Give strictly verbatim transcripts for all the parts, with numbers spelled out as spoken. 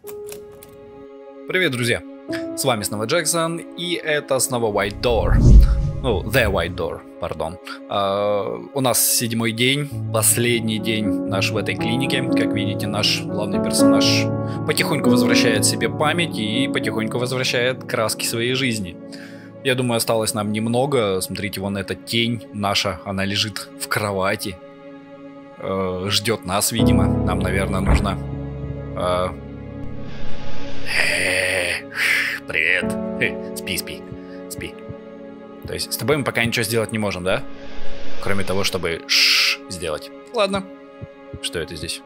Привет, друзья! С вами снова Джексон, и это снова White Door. Ну, The White Door, пардон. Uh, у нас седьмой день, последний день наш в этой клинике. Как видите, наш главный персонаж потихоньку возвращает себе память и потихоньку возвращает краски своей жизни. Я думаю, осталось нам немного. Смотрите, вон эта тень наша, она лежит в кровати. Uh, ждет нас, видимо. Нам, наверное, нужно... Uh... Привет. Спи, спи, спи. То есть с тобой мы пока ничего сделать не можем, да? Кроме того, чтобы ш сделать. Ладно. Что это здесь?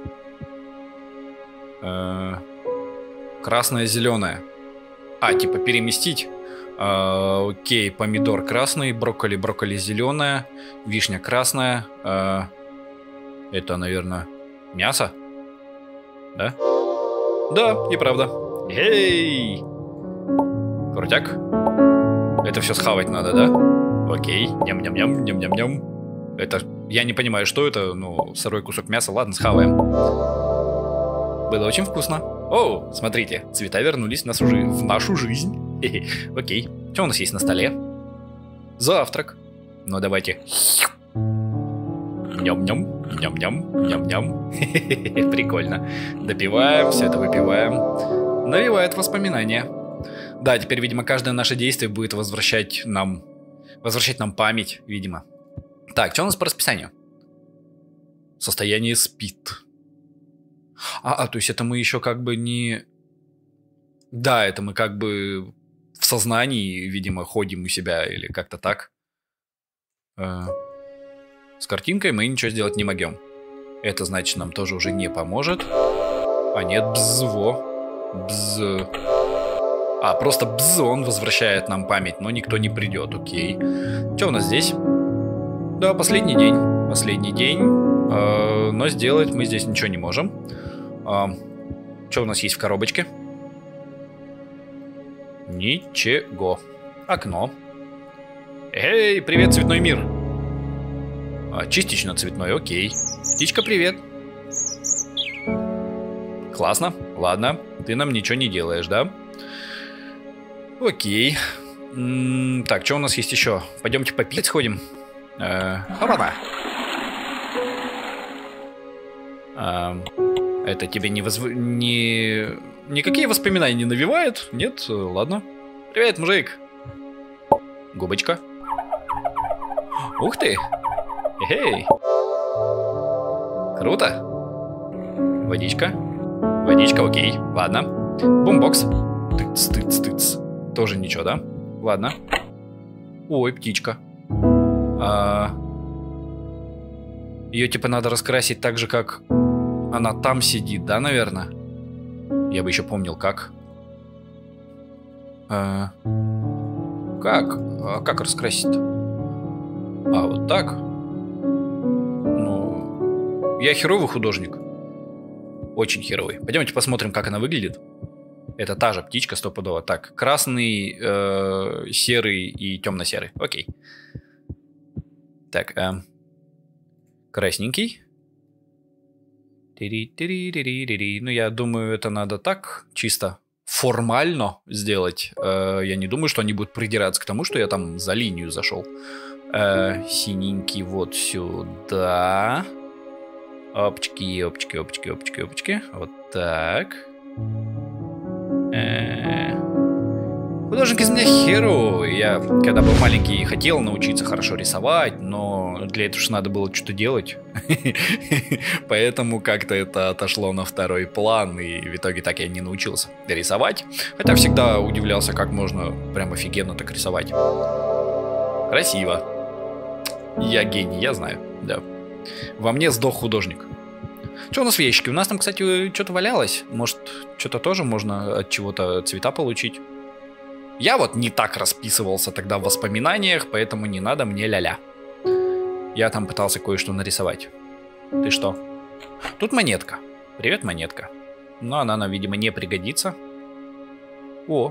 Э-э- красное, зеленое. А, типа переместить. Э-э- окей, помидор красный, брокколи, брокколи зеленое, вишня красная. Э-э- это, наверное, мясо? Да? Да, неправда. Эй! Крутяк. Это все схавать надо, да? Окей. Ням-ням-ням, ням-ням-ням. Это... Я не понимаю, что это. Ну, сырой кусок мяса. Ладно, схаваем. Было очень вкусно. О, смотрите. Цвета вернулись в нашу, жи... в нашу жизнь. Окей. Что у нас есть на столе? Завтрак. Ну, давайте. Ням-ням. Ням-ням. Ням-ням. Прикольно. Допиваем, все это выпиваем. Навевает воспоминания. Да, теперь, видимо, каждое наше действие будет возвращать нам... Возвращать нам память, видимо. Так, что у нас по расписанию? Состояние спит. А, а, то есть это мы еще как бы не... Да, это мы как бы в сознании, видимо, ходим у себя или как-то так. Э, с картинкой мы ничего сделать не могем. Это значит, нам тоже уже не поможет. А нет, бзво. Бз... А, просто бз, он возвращает нам память, но никто не придет, окей. Что у нас здесь? Да, последний день. Последний день. Э, но сделать мы здесь ничего не можем. Э, что у нас есть в коробочке? Ничего. Окно. Эй, привет, цветной мир. А, частично цветной, окей. Птичка, привет. Классно. Ладно, ты нам ничего не делаешь, да? Окей. М-м, так, что у нас есть еще? Пойдемте попить сходим. Э-э, опа-на. А, это тебе не, возв... не... Никакие воспоминания не навевает? Нет? Ладно. Привет, мужик. Губочка. Ух ты. Эй. Круто. Водичка. Водичка, окей. Ладно. Бумбокс. Тыц, тыц, тыц. Тоже ничего, да? Ладно. Ой, птичка. А... Ее типа надо раскрасить так же, как она там сидит, да, наверное? Я бы еще помнил, как. А... Как? А как раскрасить-то? А, вот так? Ну... Я херовый художник. Очень херовый. Пойдемте посмотрим, как она выглядит. Это та же птичка стопудово. Так, красный, э, серый и темно-серый. Окей. Так, э, красненький. Тири-тири-тири-тири. Ну, я думаю, это надо так, чисто формально сделать. Э, я не думаю, что они будут придираться к тому, что я там за линию зашел. Э, синенький вот сюда. Опачки, опачки, опачки, опачки, опачки. Вот так. Художник из меня херовый. Я, когда был маленький, хотел научиться хорошо рисовать, но для этого же надо было что-то делать. Поэтому как-то это отошло на второй план, и в итоге так я не научился рисовать. Хотя всегда удивлялся, как можно прям офигенно так рисовать. Красиво. Я гений, я знаю, да. Во мне сдох художник. Что у нас в ящике? У нас там, кстати, что-то валялось. Может, что-то тоже можно от чего-то цвета получить. Я вот не так расписывался тогда в воспоминаниях, поэтому не надо мне ля-ля. Я там пытался кое-что нарисовать. Ты что? Тут монетка. Привет, монетка. Но она нам, видимо, не пригодится. О,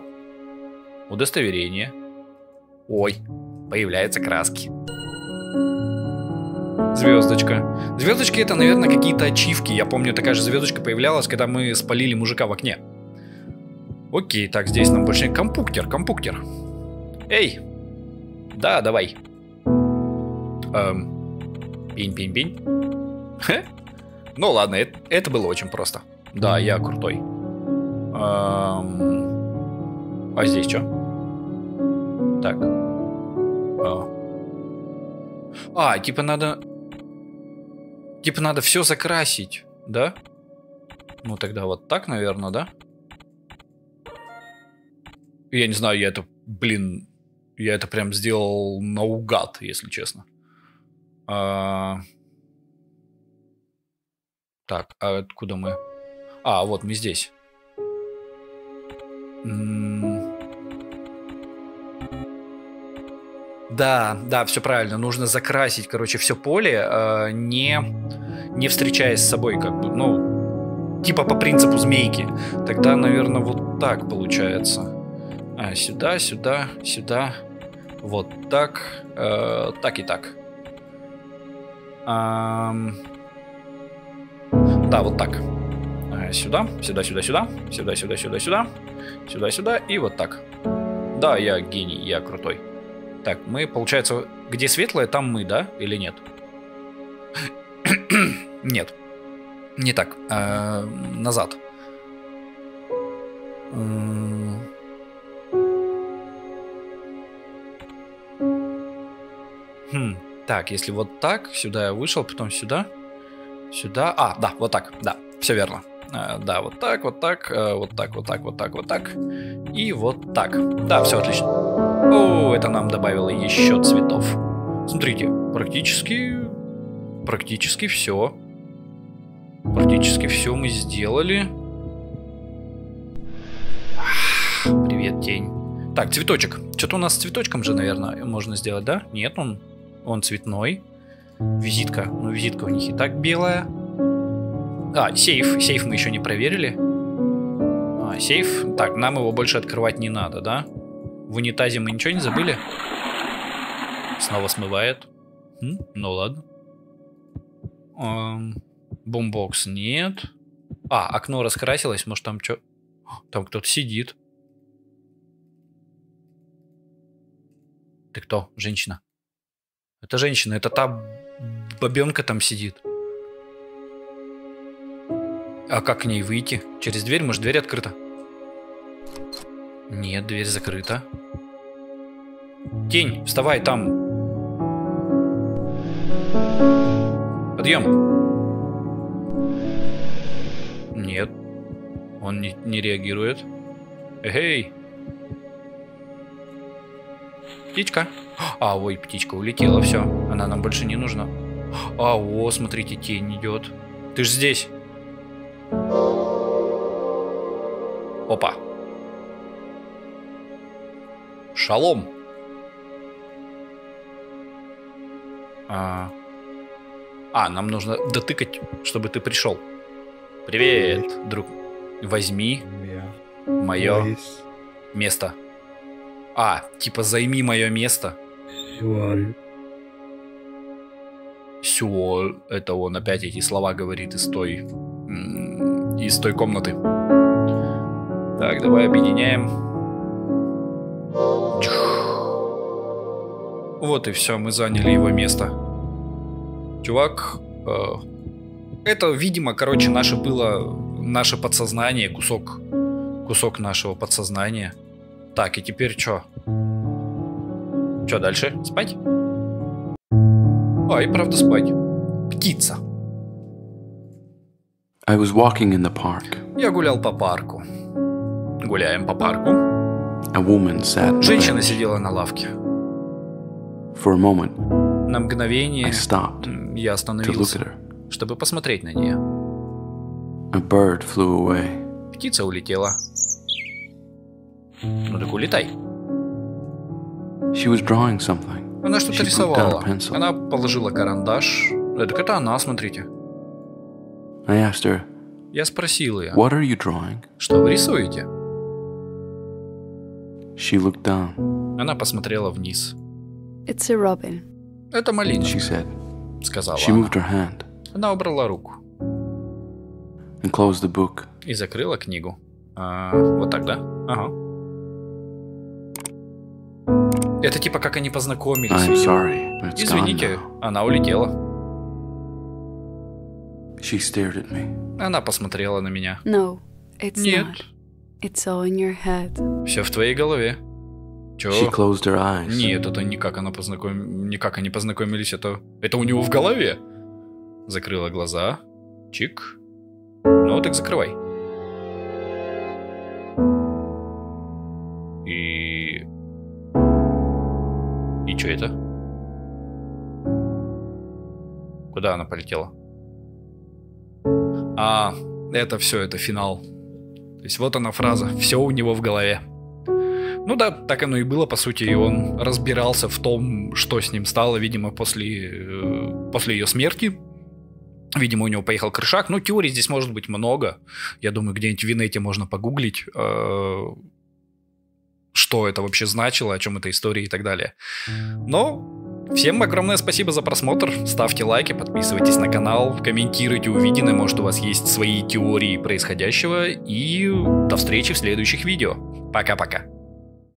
удостоверение. Ой, появляются краски. Звездочка. Звездочки это, наверное, какие-то ачивки. Я помню, такая же звездочка появлялась, когда мы спалили мужика в окне. Окей, так, здесь нам больше компуктер, компуктер. Эй! Да, давай. Эм, пень, пень, пень. Хе? Ну ладно, это, это было очень просто. Да, я крутой. Эм, а здесь что? Так. А. а, типа надо... Типа надо все закрасить, да? Ну тогда вот так, наверное, да? Я не знаю, я это, блин, я это прям сделал наугад, если честно. А... Так, а откуда мы? А, вот мы здесь. М-м- Да, да, все правильно. Нужно закрасить, короче, все поле, э, не, не встречаясь с собой, как бы, ну, типа по принципу змейки. Тогда, наверное, вот так получается. А, сюда, сюда, сюда. Вот так. Э, так и так. Ам... Да, вот так. А, сюда, сюда, сюда, сюда. Сюда, сюда, сюда, сюда. Сюда, сюда. И вот так. Да, я гений, я крутой. Так, мы, получается, где светлое, там мы, да? Или нет? Нет. Не так. А, назад. Хм. Так, если вот так, сюда я вышел, потом сюда. Сюда. А, да, вот так. Да, все верно. А, да, вот так, вот так, а, вот так, вот так, вот так, вот так. И вот так. Да, все отлично. О, это нам добавило еще цветов. Смотрите, практически... Практически все. Практически все мы сделали. Привет, тень. Так, цветочек. Что-то у нас с цветочком же, наверное, можно сделать, да? Нет, он, он цветной. Визитка. Ну, визитка у них и так белая. А, сейф. Сейф мы еще не проверили. А, сейф. Так, нам его больше открывать не надо, да? В унитазе мы ничего не забыли? Снова смывает. Хм, ну ладно. Эм, бумбокс нет. А, окно раскрасилось. Может там что? Там кто-то сидит. Ты кто? Женщина. Это женщина. Это та бабенка там сидит. А как к ней выйти? Через дверь? Может, дверь открыта? Нет, дверь закрыта. Тень, вставай там. Подъем. Нет. Он не, не реагирует. Эй. Птичка. А, ой, птичка улетела, все. Она нам больше не нужна. А, о, смотрите, тень идет. Ты ж здесь. Опа. Шалом. А, а, нам нужно дотыкать, чтобы ты пришел. Привет, друг. Возьми мое место. А, типа займи мое место. Сюоль. Это он опять эти слова говорит из той, из той комнаты. Так, давай объединяем. Вот и все, мы заняли его место. Чувак, э, это, видимо, короче, наше было, наше подсознание, кусок, кусок нашего подсознания. Так, и теперь что? Что дальше? Спать? А, и правда спать. Птица. I was walking in the park. Я гулял по парку. Гуляем по парку. A woman sat on the Женщина bench. сидела на лавке. For a moment, На мгновение I stopped м, я to look остановился, at her. чтобы посмотреть на нее. A bird flew away. Птица улетела. Ну так улетай. She was drawing something. Она что-то She put down рисовала. a pencil. Она положила карандаш. Э, Так это она, смотрите. I asked her, Я спросил ее, "What are you drawing?" что вы рисуете? She looked down. Она посмотрела вниз. It's a robin. Это малина. She said, сказала She она. moved her hand Она убрала руку and closed the book. и закрыла книгу. А, вот так, да? Ага. Это типа как они познакомились. I'm видимо. sorry, but it's gone Извините, now. она улетела. She stared at me. Она посмотрела на меня. No, it's Нет, not. It's all in your head. все в твоей голове. Чё? She closed her eyes. Нет, это никак она познаком... никак они познакомились, это... это у него в голове. Закрыла глаза. Чик. Ну, так закрывай. И... И что это? Куда она полетела? А, это все, это финал. То есть вот она фраза. Все у него в голове. Ну да, так оно и было, по сути, и он разбирался в том, что с ним стало, видимо, после, э, после ее смерти. Видимо, у него поехал крышак. Ну, теорий здесь может быть много. Я думаю, где-нибудь в инете можно погуглить, э, что это вообще значило, о чем эта история и так далее. Но всем огромное спасибо за просмотр. Ставьте лайки, подписывайтесь на канал, комментируйте увиденное. Может, у вас есть свои теории происходящего. И до встречи в следующих видео. Пока-пока.